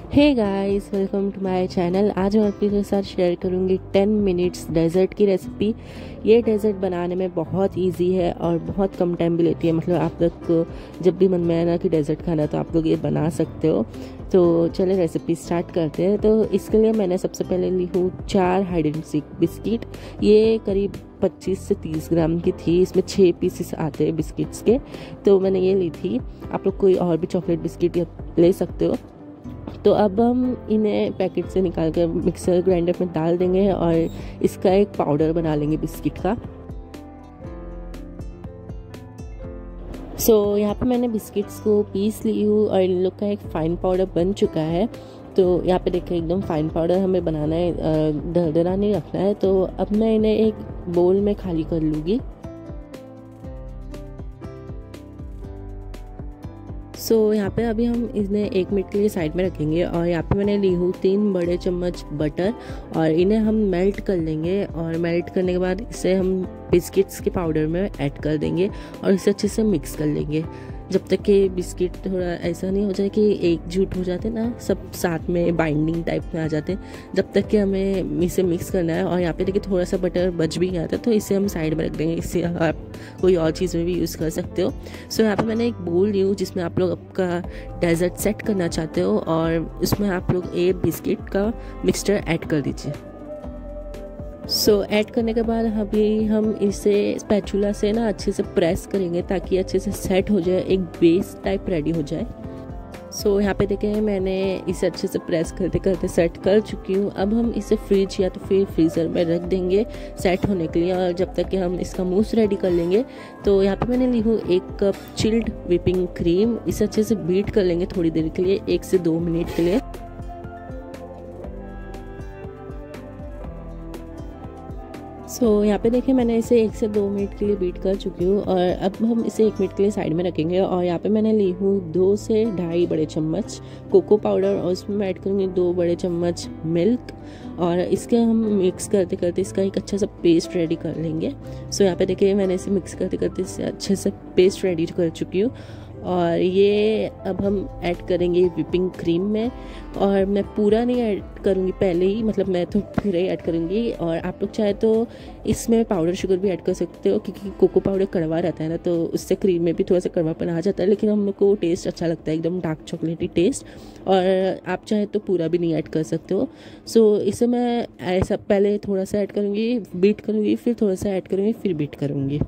Hey guys, welcome to my channel. आज मैं आपके साथ शेयर करूंगी 10 मिनट्स डेज़र्ट की रेसिपी। ये डेज़र्ट बनाने में बहुत इजी है और बहुत कम टाइम भी लेती है। मतलब आप लोग को जब भी मन में आए ना कि डेज़र्ट खाना, तो आप लोग ये बना सकते हो। तो चले रेसिपी स्टार्ट करते हैं। तो इसके लिए मैंने सबसे पहले ली हूँ 4 हाइड एंड सीक बिस्किट। ये करीब 25 से 30 ग्राम की थी। इसमें 6 पीसेस आते हैं बिस्किट्स के, तो मैंने ये ली थी। आप लोग कोई और भी चॉकलेट बिस्किट ले सकते हो। तो अब हम इन्हें पैकेट से निकाल कर मिक्सर ग्राइंडर में डाल देंगे और इसका एक पाउडर बना लेंगे बिस्किट का। यहाँ पे मैंने बिस्किट्स को पीस ली हूँ और इन लोग का एक फाइन पाउडर बन चुका है। तो यहाँ पे देखिए एकदम फाइन पाउडर हमें बनाना है, दरदरा नहीं रखना है। तो अब मैं इन्हें एक बोल में खाली कर लूँगी। यहाँ पे अभी हम इन्हें 1 मिनट के लिए साइड में रखेंगे। और यहाँ पे मैंने ली हूँ 3 बड़े चम्मच बटर और इन्हें हम मेल्ट कर लेंगे। और मेल्ट करने के बाद इसे हम बिस्किट्स के पाउडर में ऐड कर देंगे और इसे अच्छे से मिक्स कर लेंगे, जब तक कि बिस्किट थोड़ा ऐसा नहीं हो जाए कि एकजुट हो जाते ना, सब साथ में बाइंडिंग टाइप में आ जाते हैं। जब तक कि हमें इसे मिक्स करना है। और यहाँ पे देखिए थोड़ा सा बटर बच भी गया था, तो इसे हम साइड में रख देंगे। इससे आप कोई और चीज़ में भी यूज़ कर सकते हो। यहाँ पे मैंने एक बोल ली हूँ जिसमें आप लोग आपका डेजर्ट सेट करना चाहते हो, और उसमें आप लोग बिस्किट का मिक्सचर ऐड कर दीजिए। ऐड करने के बाद अभी हम इसे स्पैचुला से ना अच्छे से प्रेस करेंगे ताकि अच्छे से सेट हो जाए, एक बेस टाइप रेडी हो जाए। यहाँ पे देखें मैंने इसे अच्छे से प्रेस करते करते सेट कर चुकी हूँ। अब हम इसे फ्रिज या तो फिर फ्रीज़र में रख देंगे सेट होने के लिए, और जब तक कि हम इसका मूस रेडी कर लेंगे। तो यहाँ पे मैंने ली हूँ 1 कप चिल्ड व्हिपिंग क्रीम। इसे अच्छे से बीट कर लेंगे थोड़ी देर के लिए, 1 से 2 मिनट के लिए। यहाँ पे देखिए मैंने इसे 1 से 2 मिनट के लिए बीट कर चुकी हूँ। और अब हम इसे 1 मिनट के लिए साइड में रखेंगे। और यहाँ पे मैंने ली हूँ 2 से 2.5 बड़े चम्मच कोको पाउडर, और उसमें मैं ऐड करूँगी 2 बड़े चम्मच मिल्क। और इसके हम मिक्स करते करते इसका एक अच्छा सा पेस्ट रेडी कर लेंगे। यहाँ पे देखिए मैंने इसे मिक्स करते करते इसे अच्छे से पेस्ट रेडी कर चुकी हूँ। और ये अब हम ऐड करेंगे व्हिपिंग क्रीम में। और मैं पूरा नहीं ऐड करूँगी पहले ही, मतलब मैं तो पूरा ही ऐड करूँगी। और आप लोग चाहे तो इसमें पाउडर शुगर भी ऐड कर सकते हो, क्योंकि कोको पाउडर कड़वा रहता है ना, तो उससे क्रीम में भी थोड़ा सा कड़वापन आ जाता है। लेकिन हम लोग को टेस्ट अच्छा लगता है, एकदम डार्क चॉकलेटी टेस्ट। और आप चाहे तो पूरा भी नहीं ऐड कर सकते हो। इसे मैं ऐसा पहले थोड़ा सा ऐड करूँगी, बीट करूँगी, फिर थोड़ा सा ऐड करूँगी, फिर बीट करूँगी।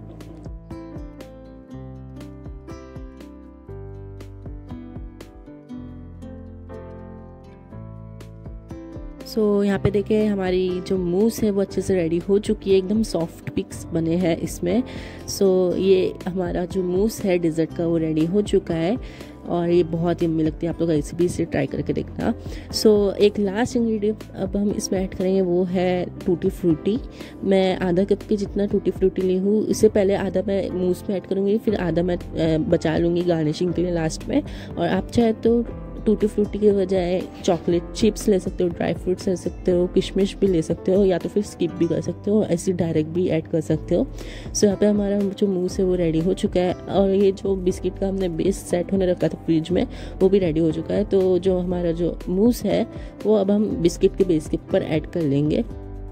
यहाँ पे देखिए हमारी जो मूस है वो अच्छे से रेडी हो चुकी है, एकदम सॉफ्ट पिक्स बने हैं इसमें। ये हमारा जो मूस है डेजर्ट का वो रेडी हो चुका है और ये बहुत यम्मी लगती है। आप लोग ऐसे भी इसे ट्राई करके देखना। एक लास्ट इंग्रेडिएंट अब हम इसमें ऐड करेंगे, वो है टूटी फ्रूटी। मैं आधा कप के जितना टूटी फ्रूटी ली हूँ। इससे पहले आधा मैं मूस में ऐड करूँगी, फिर आधा मैं बचा लूँगी गार्निशिंग के लिए लास्ट में। और आप चाहे तो टूटी फ्रूटी के बजाय चॉकलेट चिप्स ले सकते हो, ड्राई फ्रूट्स ले सकते हो, किशमिश भी ले सकते हो, या तो फिर स्किप भी कर सकते हो, ऐसे डायरेक्ट भी ऐड कर सकते हो। यहाँ पे हमारा जो मूस है वो रेडी हो चुका है। और ये जो बिस्किट का हमने बेस सेट होने रखा था फ्रिज में, वो भी रेडी हो चुका है। तो जो हमारा जो मूस है वो अब हम बिस्किट के बेस के ऊपर ऐड कर लेंगे।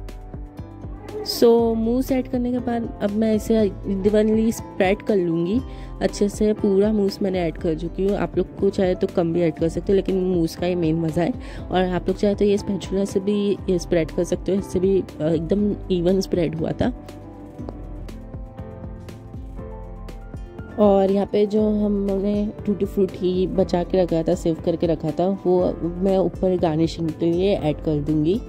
मूस ऐड करने के बाद अब मैं इसे इवनली स्प्रेड कर लूँगी अच्छे से। पूरा मूस मैंने ऐड कर चुकी हूँ। आप लोग को चाहे तो कम भी ऐड कर सकते हो, लेकिन मूस का ही मेन मज़ा है। और आप लोग चाहे तो ये स्पैचुला से भी ये स्प्रेड कर सकते हो, इससे भी एकदम इवन स्प्रेड हुआ था। और यहाँ पे जो हमने टूटी फ्रूटी बचा के रखा था, सेव करके रखा था, वो मैं ऊपर गार्निशिंग के लिए ऐड कर दूँगी।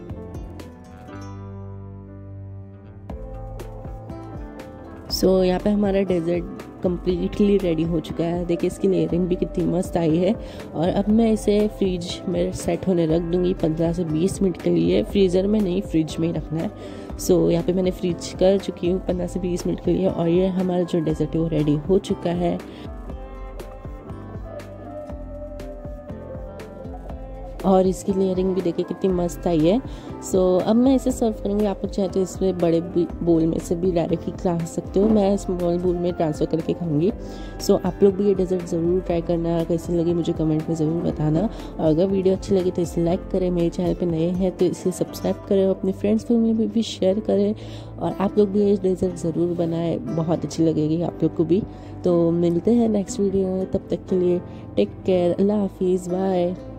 यहाँ पे हमारा डेजर्ट कम्प्लीटली रेडी हो चुका है। देखिए इसकी लेयरिंग भी कितनी मस्त आई है। और अब मैं इसे फ्रिज में सेट होने रख दूँगी 15 से 20 मिनट के लिए। फ्रीज़र में नहीं, फ्रिज में ही रखना है। यहाँ पे मैंने फ्रिज कर चुकी हूँ 15 से 20 मिनट के लिए। और ये हमारा जो डेजर्ट है वो रेडी हो चुका है। और इसकी लेयरिंग भी देखिए कितनी मस्त आई है। सो अब मैं इसे सर्व करूँगी। आप लोग चाहे तो इसमें बड़े बोल में से भी डायरेक्टली खा सकते हो, मैं स्मॉल बोल में ट्रांसफ़र करके खाऊंगी। सो आप लोग भी ये डेजर्ट ज़रूर ट्राई करना, कैसी लगी मुझे कमेंट में ज़रूर बताना। और अगर वीडियो अच्छी लगी तो इसे लाइक करें, मेरे चैनल पे नए हैं तो इसे सब्सक्राइब करें, अपने फ्रेंड्स फैमिली में भी शेयर करें, और आप लोग भी ये डेजर्ट ज़रूर बनाएं, बहुत अच्छी लगेगी आप लोग को भी। तो मिलते हैं नेक्स्ट वीडियो में, तब तक के लिए टेक केयर, अल्लाह हाफिज़, बाय।